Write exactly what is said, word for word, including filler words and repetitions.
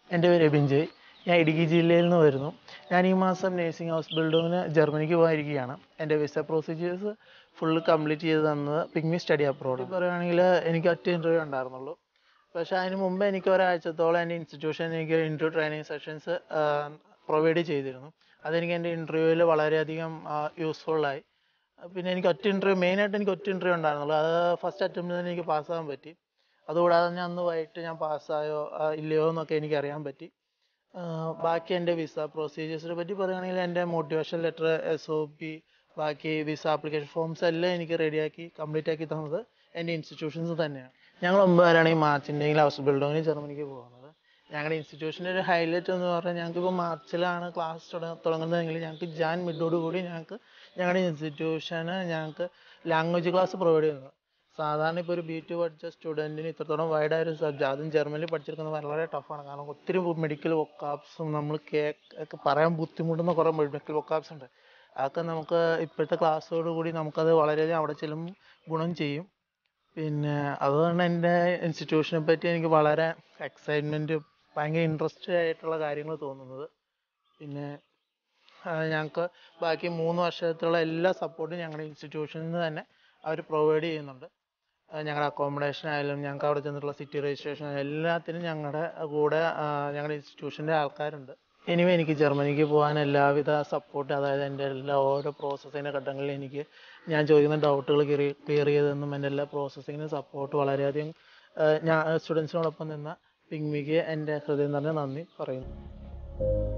എൻ്റെ പേര് Abin. ഞാൻ ഇടുക്കി ജില്ലയിൽ നിന്ന് വരുന്നു. ഞാൻ ഈ മാസം നേഴ്സിംഗ് Ausbildungന് ജർമ്മനിക്ക് പോകാനിരിക്കുകയാണ്. എൻ്റെ വിസ പ്രൊസീജിയേഴ്സ് ഫുള്ള് കംപ്ലീറ്റ് ചെയ്ത് തന്നത് പിഗ്മി സ്റ്റഡി അബ്രോഡ്. പറയുകയാണെങ്കിൽ എനിക്ക് ഒറ്റ ഇൻ്റർവ്യൂ ഉണ്ടായിരുന്നുള്ളൂ. പക്ഷേ അതിന് മുമ്പ് എനിക്ക് ഒരാഴ്ചത്തോളം എൻ്റെ ഇൻസ്റ്റിറ്റ്യൂഷൻ എനിക്ക് ഇൻ്റർവ്യൂ ട്രെയിനിങ് സെഷൻസ് പ്രൊവൈഡ് ചെയ്തിരുന്നു. അതെനിക്ക് എൻ്റെ ഇൻ്റർവ്യൂവിൽ വളരെയധികം യൂസ്ഫുള്ളായി. പിന്നെ എനിക്ക് ഒറ്റ ഇൻ്റർവ്യൂ മെയിനായിട്ട് എനിക്ക് ഒറ്റ ഇൻ്റർവ്യൂ ഉണ്ടായിരുന്നുള്ളൂ. അത് ഫസ്റ്റ് അറ്റംപ്റ്റിൽ തന്നെ എനിക്ക് പാസ്സാകാൻ പറ്റി. അതുകൂടാതെ തന്നെ അന്ന് വൈകിട്ട് ഞാൻ പാസ്സായോ ഇല്ലയോ എന്നൊക്കെ എനിക്ക് അറിയാൻ പറ്റി. ബാക്കി എൻ്റെ വിസ പ്രൊസീജിയേഴ്സിനെ പറ്റി പറയുകയാണെങ്കിൽ എൻ്റെ motivation letter, S O P, ബാക്കി വിസ ആപ്ലിക്കേഷൻ ഫോംസ് എല്ലാം എനിക്ക് റെഡിയാക്കി കംപ്ലീറ്റ് ആക്കി തന്നത് എൻ്റെ ഇൻസ്റ്റിറ്റ്യൂഷൻസ് തന്നെയാണ്. ഞങ്ങൾ ഒമ്പത് പേരാണ് ഈ മാർച്ചിൻ്റെയിൽ Ausbildungന് ജർമ്മനിക്ക് പോകുന്നത്. ഞങ്ങളുടെ ഇൻസ്റ്റിറ്റ്യൂഷൻ്റെ ഒരു ഹൈലൈറ്റ് എന്ന് പറഞ്ഞാൽ ഞങ്ങൾക്കിപ്പോൾ മാർച്ചിലാണ് ക്ലാസ് തുടങ്ങുന്നതെങ്കിൽ ഞങ്ങൾക്ക് ജാൻ മിഡോട് കൂടി ഞങ്ങൾക്ക് ഞങ്ങളുടെ ഇൻസ്റ്റിറ്റ്യൂഷന് ഞങ്ങൾക്ക് ലാംഗ്വേജ് ക്ലാസ് പ്രൊവൈഡ് ചെയ്യുന്നത്. സാധാരണ ഇപ്പോൾ ഒരു ബി ടു പഠിച്ച സ്റ്റുഡൻറ്റിന് ഇത്രത്തോളം വൈഡായ ഒരു സബ്ജക്റ്റ് അതും ജർമ്മനിൽ പഠിച്ചെടുക്കുന്നത് വളരെ ടഫാണ്. കാരണം ഒത്തിരി മെഡിക്കൽ വൊക്കാബ്സും നമ്മൾ കേക്ക് പറയാൻ ബുദ്ധിമുട്ടുന്ന കുറേ മെഡിക്കൽ വൊക്കാബ്സ് ഉണ്ട്. അതൊക്കെ നമുക്ക് ഇപ്പോഴത്തെ ക്ലാസ്സോട് കൂടി നമുക്കത് വളരെയധികം അവിടെ ചെല്ലുമ്പോൾ ഗുണം ചെയ്യും. പിന്നെ അതുകൊണ്ട് എൻ്റെ ഇൻസ്റ്റിറ്റ്യൂഷനെ പറ്റി എനിക്ക് വളരെ എക്സൈറ്റ്മെൻറ്റ്, ഭയങ്കര ഇൻട്രസ്റ്റ് ആയിട്ടുള്ള കാര്യങ്ങൾ തോന്നുന്നത്. പിന്നെ ഞങ്ങൾക്ക് ബാക്കി മൂന്ന് വർഷത്തുള്ള എല്ലാ സപ്പോർട്ടും ഞങ്ങളുടെ ഇൻസ്റ്റിറ്റ്യൂഷനിൽ നിന്ന് തന്നെ അവർ പ്രൊവൈഡ് ചെയ്യുന്നുണ്ട്. ഞങ്ങളുടെ അക്കോമഡേഷൻ ആയാലും ഞങ്ങൾക്ക് അവിടെ ചെന്നിട്ടുള്ള സിറ്റി രജിസ്ട്രേഷൻ എല്ലാത്തിനും ഞങ്ങളുടെ കൂടെ ഞങ്ങളുടെ ഇൻസ്റ്റിറ്റ്യൂഷൻ്റെ ആൾക്കാരുണ്ട്. ഇനിയും എനിക്ക് ജർമ്മനിക്ക് പോകാൻ എല്ലാവിധ സപ്പോർട്ട്, അതായത് എൻ്റെ എല്ലാ ഓരോ പ്രോസസ്സിൻ്റെ ഘട്ടങ്ങളിൽ എനിക്ക് ഞാൻ ചോദിക്കുന്ന ഡൗട്ടുകൾ ക്ലിയർ ചെയ്തെന്നും എൻ്റെ എല്ലാ പ്രോസസ്സിങ്ങിനും സപ്പോർട്ട് വളരെയധികം ഞാൻ സ്റ്റുഡൻസിനോടൊപ്പം നിന്ന പിഗ്മിക്ക് എൻ്റെ ഹൃദയം നിറഞ്ഞ നന്ദി പറയുന്നു.